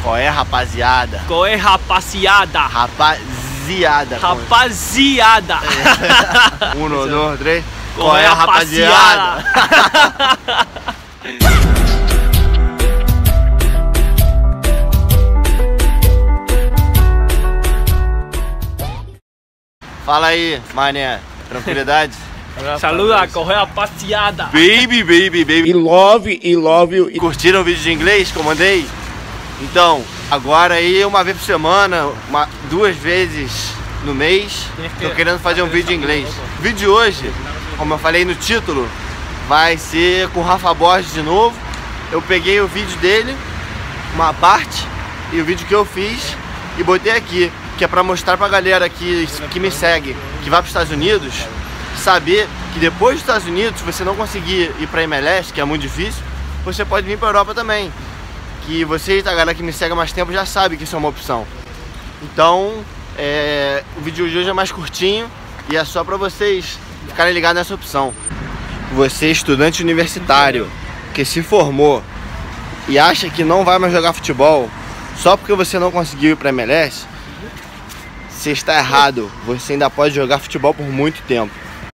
Qual é, rapaziada? Qual é, rapaziada? Rapaziada. Rapaziada. É. 1, 2, 3. Qual é, rapaziada? Fala aí, mané. Tranquilidade? Saluda, qual é, rapaziada? Baby, baby, baby. E love you. Curtiram o vídeo de inglês que eu mandei? Então, agora aí uma vez por semana, 2 vezes no mês, tô querendo fazer um vídeo em inglês. O vídeo de hoje, como eu falei no título, vai ser com o Rafa Borges de novo. Eu peguei o vídeo dele, uma parte, e o vídeo que eu fiz e botei aqui, que é pra mostrar pra galera que me segue, que vai pros Estados Unidos, saber que depois dos Estados Unidos, se você não conseguir ir pra MLS, que é muito difícil, você pode vir pra Europa também. Que vocês, a galera que me segue há mais tempo, já sabe que isso é uma opção. Então, o vídeo de hoje é mais curtinho e é só pra vocês ficarem ligados nessa opção. Você, estudante universitário, que se formou e acha que não vai mais jogar futebol só porque você não conseguiu ir pra MLS, você está errado. Você ainda pode jogar futebol por muito tempo.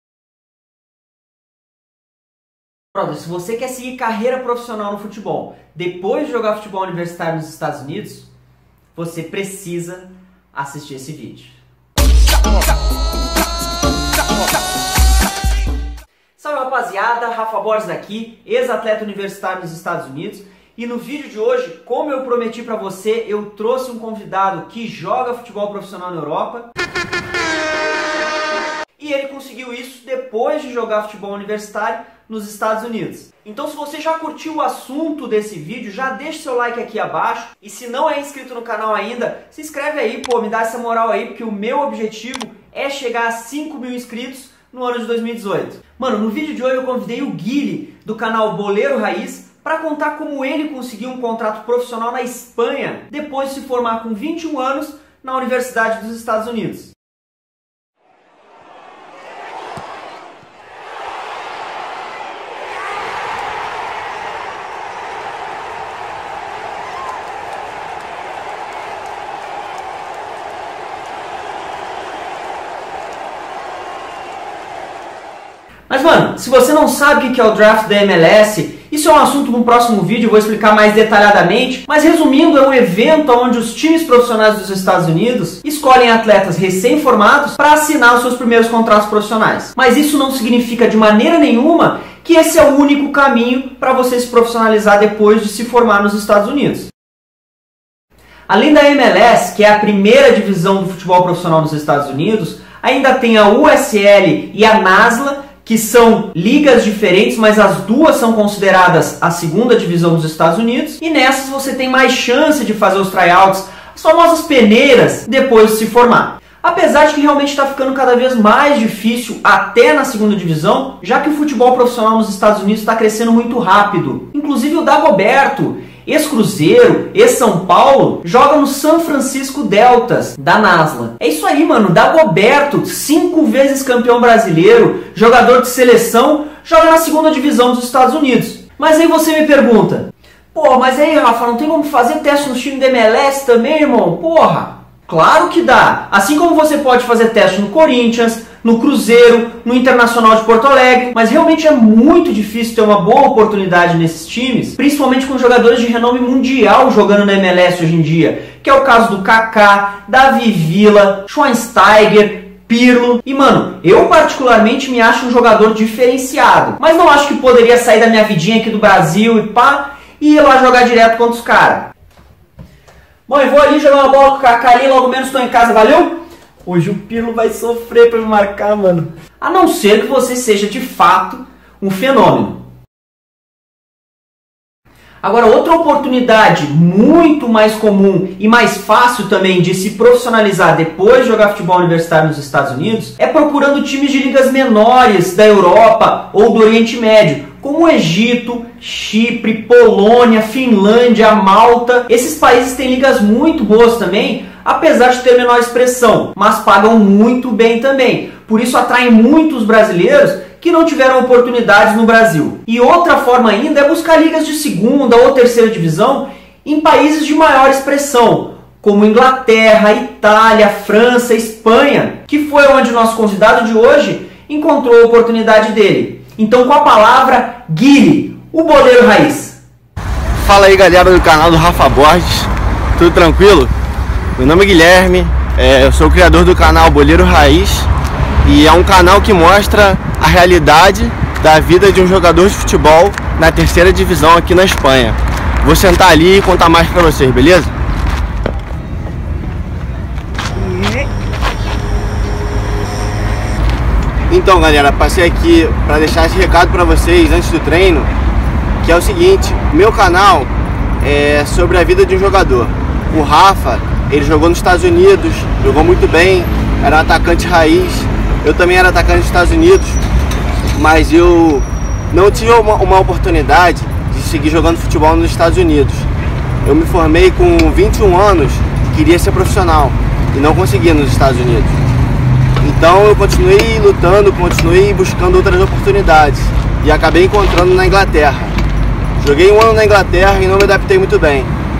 Se você quer seguir carreira profissional no futebol, depois de jogar futebol universitário nos Estados Unidos, você precisa assistir esse vídeo. Salve, rapaziada, Rafa Borges aqui, ex-atleta universitário nos Estados Unidos. E no vídeo de hoje, como eu prometi pra você, eu trouxe um convidado que joga futebol profissional na Europa. E ele conseguiu isso depois de jogar futebol universitário nos Estados Unidos. Então, se você já curtiu o assunto desse vídeo, já deixa seu like aqui abaixo. E se não é inscrito no canal ainda, se inscreve aí, pô, me dá essa moral aí, porque o meu objetivo é chegar a 5 mil inscritos no ano de 2018. Mano, no vídeo de hoje eu convidei o Guile, do canal Boleiro Raiz, para contar como ele conseguiu um contrato profissional na Espanha, depois de se formar com 21 anos na Universidade dos Estados Unidos. Mas, mano, se você não sabe o que é o draft da MLS, isso é um assunto para um próximo vídeo, eu vou explicar mais detalhadamente. Mas resumindo, é um evento onde os times profissionais dos Estados Unidos escolhem atletas recém-formados para assinar os seus primeiros contratos profissionais. Mas isso não significa de maneira nenhuma que esse é o único caminho para você se profissionalizar depois de se formar nos Estados Unidos. Além da MLS, que é a primeira divisão do futebol profissional nos Estados Unidos, ainda tem a USL e a NASL, que são ligas diferentes, mas as duas são consideradas a segunda divisão dos Estados Unidos. E nessas você tem mais chance de fazer os tryouts, as famosas peneiras, depois de se formar. Apesar de que realmente está ficando cada vez mais difícil até na segunda divisão, já que o futebol profissional nos Estados Unidos está crescendo muito rápido. Inclusive o Dagoberto, ex-Cruzeiro, ex-São Paulo, joga no San Francisco Deltas, da NASL. É isso aí, mano. Dagoberto, 5 vezes campeão brasileiro, jogador de seleção, joga na segunda divisão dos Estados Unidos. Mas aí você me pergunta, pô, mas aí, Rafa, não tem como fazer teste no time da MLS também, irmão? Porra, claro que dá. Assim como você pode fazer teste no Corinthians, no Cruzeiro, no Internacional de Porto Alegre, mas realmente é muito difícil ter uma boa oportunidade nesses times, principalmente com jogadores de renome mundial jogando na MLS hoje em dia, que é o caso do Kaká, Davi Villa, Schweinsteiger, Pirlo. E, mano, eu particularmente me acho um jogador diferenciado, mas não acho que poderia sair da minha vidinha aqui do Brasil e pá, e ir lá jogar direto contra os caras. Bom, eu vou ali jogar uma bola com o Kaká ali, logo menos estou em casa, valeu? Hoje o Pirlo vai sofrer para me marcar, mano. A não ser que você seja de fato um fenômeno. Agora, outra oportunidade muito mais comum e mais fácil também de se profissionalizar depois de jogar futebol universitário nos Estados Unidos é procurando times de ligas menores da Europa ou do Oriente Médio, como o Egito, Chipre, Polônia, Finlândia, Malta. Esses países têm ligas muito boas também, apesar de ter menor expressão, mas pagam muito bem também. Por isso atraem muitos brasileiros que não tiveram oportunidades no Brasil. E outra forma ainda é buscar ligas de segunda ou terceira divisão em países de maior expressão, como Inglaterra, Itália, França, Espanha, que foi onde o nosso convidado de hoje encontrou a oportunidade dele. Então, com a palavra, Guilherme, o boleiro raiz. Fala aí, galera do canal do Rafa Borges, tudo tranquilo? Meu nome é Guilherme, eu sou o criador do canal Boleiro Raiz e é um canal que mostra a realidade da vida de um jogador de futebol na terceira divisão aqui na Espanha. Vou sentar ali e contar mais pra vocês, beleza? Então, galera, passei aqui para deixar esse recado para vocês antes do treino, que é o seguinte: meu canal é sobre a vida de um jogador. O Rafa, ele jogou nos Estados Unidos, jogou muito bem, era um atacante raiz. Eu também era atacante nos Estados Unidos, mas eu não tive uma oportunidade de seguir jogando futebol nos Estados Unidos. Eu me formei com 21 anos, queria ser profissional e não consegui nos Estados Unidos. Então eu continuei lutando, continuei buscando outras oportunidades e acabei encontrando na Inglaterra. Joguei um ano na Inglaterra e não me adaptei muito bem.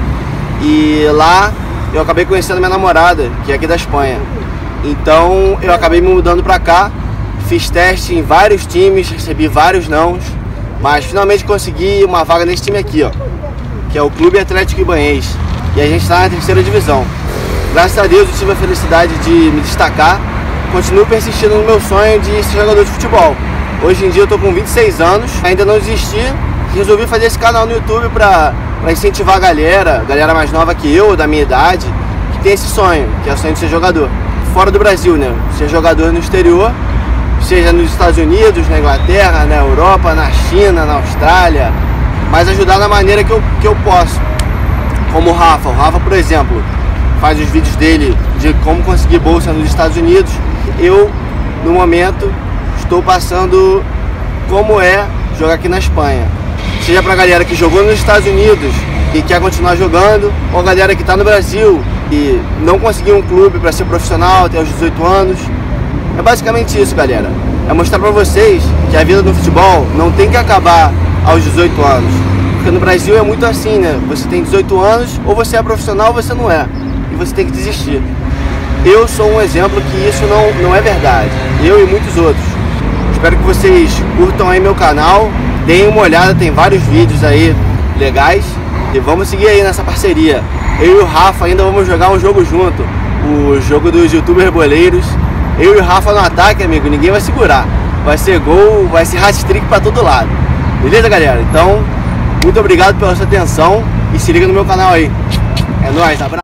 E lá eu acabei conhecendo minha namorada, que é aqui da Espanha. Então eu acabei me mudando pra cá, fiz teste em vários times, recebi vários nãos, mas finalmente consegui uma vaga nesse time aqui, ó, que é o Clube Atlético Ibanez. E a gente está na terceira divisão. Graças a Deus eu tive a felicidade de me destacar. Continuo persistindo no meu sonho de ser jogador de futebol. Hoje em dia eu tô com 26 anos, ainda não desisti e resolvi fazer esse canal no YouTube para incentivar a galera mais nova que eu, da minha idade, que tem esse sonho, que é o sonho de ser jogador. Fora do Brasil, né? Ser jogador no exterior, seja nos Estados Unidos, na Inglaterra, na Europa, na China, na Austrália, mas ajudar da maneira que eu posso. Como o Rafa, por exemplo, faz os vídeos dele de como conseguir bolsa nos Estados Unidos. Eu, no momento, estou passando como é jogar aqui na Espanha. Seja pra galera que jogou nos Estados Unidos e quer continuar jogando, ou a galera que está no Brasil e não conseguiu um clube para ser profissional até os 18 anos. É basicamente isso, galera. É mostrar pra vocês que a vida do futebol não tem que acabar aos 18 anos. Porque no Brasil é muito assim, né? Você tem 18 anos, ou você é profissional ou você não é. E você tem que desistir. Eu sou um exemplo que isso não é verdade. Eu e muitos outros. Espero que vocês curtam aí meu canal, deem uma olhada, tem vários vídeos aí legais. E vamos seguir aí nessa parceria. Eu e o Rafa ainda vamos jogar um jogo junto. O jogo dos youtubers boleiros. Eu e o Rafa no ataque, amigo, ninguém vai segurar. Vai ser gol, vai ser hat-trick pra todo lado. Beleza, galera? Então, muito obrigado pela sua atenção e se liga no meu canal aí. É nóis, abraço.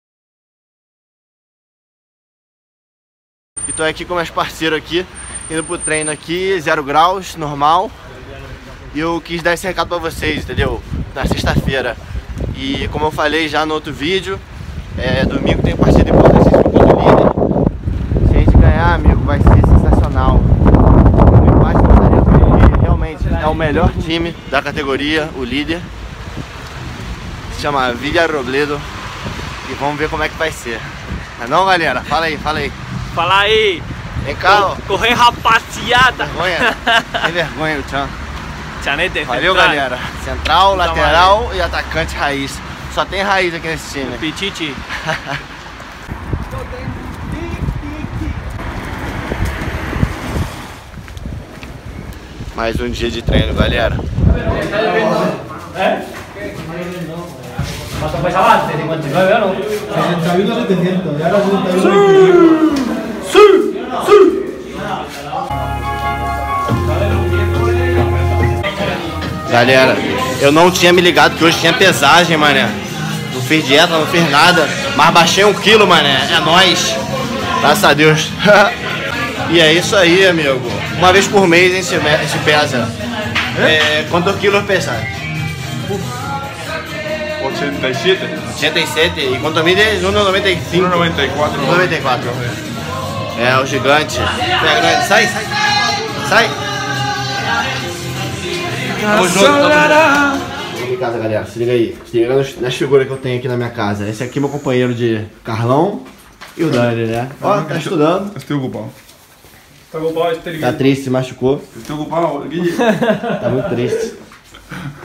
E tô aqui com meus parceiros aqui, indo pro treino aqui, 0 graus, normal. E eu quis dar esse recado pra vocês, entendeu? Na sexta-feira. E como eu falei já no outro vídeo, domingo tem partida importantíssima contra o líder. Se a gente ganhar, amigo, vai ser sensacional. O empate não daria porque realmente é o melhor time da categoria, o líder. Se chama Villarrobledo. E vamos ver como é que vai ser. Não, galera? Fala aí, fala aí. Fala aí. Vem cá, ó. Corre, rapaziada. Vergonha? Tem vergonha o Tchan. Chanete, Valeu, central. galera. Central, lateral e atacante raiz. Só tem raiz aqui nesse time. Pichichi. Mais um dia de treino, galera. ¿Cuánto pesaba antes? ¿59 o no? 61 700, y ahora 61 Galera, eu não tinha me ligado que hoje tinha pesagem, mané. Não fiz dieta, não fiz nada, mas baixei 1 quilo, mané. É nóis. Graças a Deus. E é isso aí, amigo. Uma vez por mês a gente se pesa. Quantos quilos pesa? 87. 87. E quanto mide? 1,95. 1,94. 1,94. É, o gigante. Pega, grande. Sai, sai. Sai. Tamo junto, Vamos em casa, galera. Se liga aí. Se liga nas figuras que eu tenho aqui na minha casa. Esse aqui é meu companheiro de Carlão e o Dani, né? Ó, tá estudando. Estou ocupado. Tá triste, se machucou. Estou ocupado, Guilherme. Tá muito triste.